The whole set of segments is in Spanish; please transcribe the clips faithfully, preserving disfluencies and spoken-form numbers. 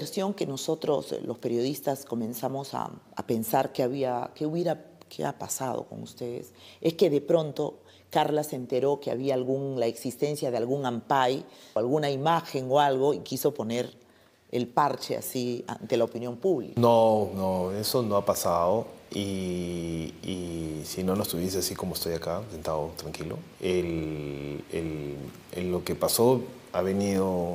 La versión que nosotros, los periodistas, comenzamos a, a pensar que había, que hubiera, qué ha pasado con ustedes, es que de pronto Carla se enteró que había algún, la existencia de algún ampay, o alguna imagen o algo, y quiso poner el parche así ante la opinión pública. No, no, eso no ha pasado. Y, y si no, no estuviese así como estoy acá, sentado tranquilo. El, el, el, lo que pasó ha venido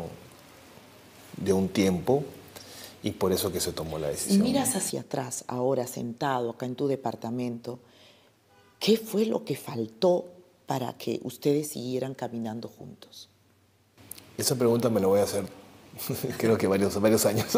de un tiempo y por eso que se tomó la decisión. Y miras hacia atrás, ahora sentado acá en tu departamento, ¿qué fue lo que faltó para que ustedes siguieran caminando juntos? Esa pregunta me la voy a hacer creo que varios, varios años.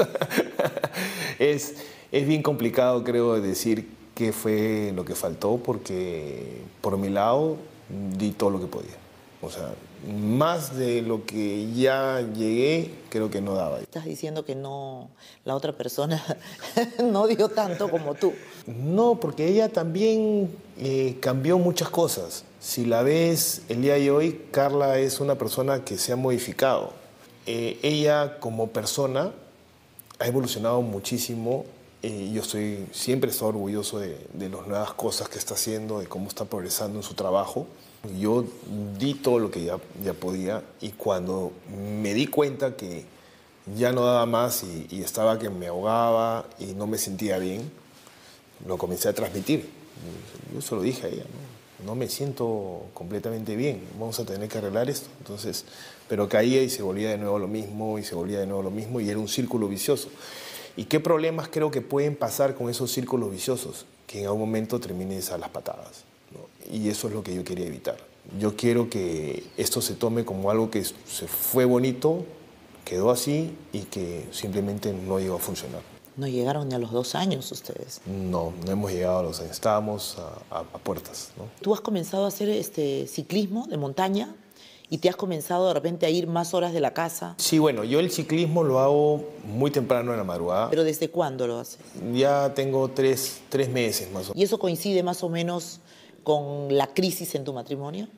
es, es bien complicado, creo, decir qué fue lo que faltó, porque por mi lado di todo lo que podía. O sea, más de lo que ya llegué, creo que no daba. Estás diciendo que no, la otra persona no dio tanto como tú. No, porque ella también eh, cambió muchas cosas. Si la ves el día de hoy, Carla es una persona que se ha modificado. Eh, ella como persona ha evolucionado muchísimo. Eh, yo estoy, siempre estoy orgulloso de, de las nuevas cosas que está haciendo, de cómo está progresando en su trabajo. Yo di todo lo que ya, ya podía, y cuando me di cuenta que ya no daba más y, y estaba que me ahogaba y no me sentía bien, lo comencé a transmitir. Yo se lo dije a ella, ¿no? No me siento completamente bien, vamos a tener que arreglar esto. Entonces, pero caía y se volvía de nuevo lo mismo, y se volvía de nuevo lo mismo, y era un círculo vicioso. ¿Y qué problemas creo que pueden pasar con esos círculos viciosos? Que en algún momento termines a las patadas, ¿no? Y eso es lo que yo quería evitar. Yo quiero que esto se tome como algo que se fue bonito, quedó así, y que simplemente no llegó a funcionar. No llegaron ni a los dos años ustedes. No, no hemos llegado a los años. Estábamos a, a, a puertas, ¿no? Tú has comenzado a hacer este ciclismo de montaña y te has comenzado de repente a ir más horas de la casa. Sí, bueno, yo el ciclismo lo hago muy temprano en la madrugada. ¿Pero desde cuándo lo haces? Ya tengo tres, tres meses más o menos. ¿Y eso coincide más o menos con la crisis en tu matrimonio?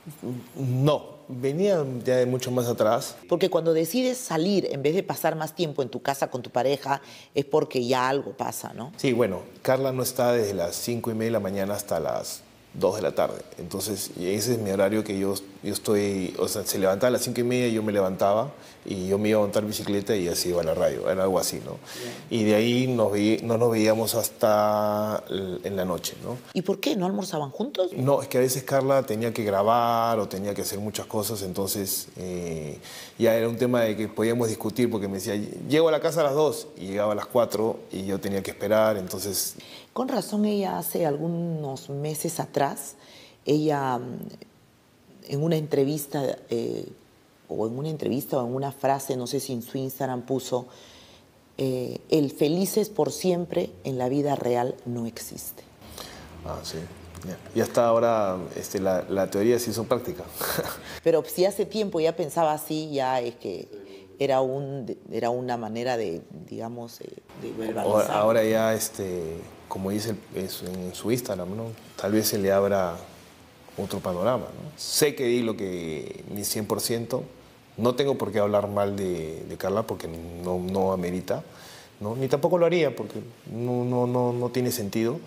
No, venía ya de mucho más atrás. Porque cuando decides salir, en vez de pasar más tiempo en tu casa con tu pareja, es porque ya algo pasa, ¿no? Sí, bueno, Carla no está desde las cinco y media de la mañana hasta las dos de la tarde. Entonces, ese es mi horario que yo, yo estoy... O sea, se levantaba a las cinco y media, yo me levantaba y yo me iba a montar bicicleta y así iba a la radio. Era algo así, ¿no? Yeah. Y de ahí nos veí, no nos veíamos hasta en la noche, ¿no? ¿Y por qué? ¿No almorzaban juntos? No, es que a veces Carla tenía que grabar o tenía que hacer muchas cosas, entonces eh, ya era un tema de que podíamos discutir, porque me decía, llego a la casa a las dos, y llegaba a las cuatro y yo tenía que esperar, entonces... Con razón, ella hace algunos meses atrás, ella en una entrevista, eh, o en una entrevista o en una frase, no sé si en su Instagram puso, eh, el felices por siempre en la vida real no existe. Ah, sí. Y hasta ahora este, la, la teoría se hizo práctica. Pero si hace tiempo ya pensaba así, ya es que era, un, era una manera de, digamos, de, de verbalizar. Ahora ya, este, como dice en su Instagram, ¿no? Tal vez se le abra otro panorama, ¿no? Sé que di lo que mi cien por ciento. No tengo por qué hablar mal de, de Carla, porque no, no amerita, ¿no? Ni tampoco lo haría, porque no, no, no, no tiene sentido.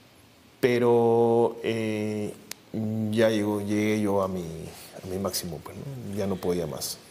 Pero eh, ya llegó, llegué yo a mi, a mi máximo, pues, ¿no? Ya no podía más.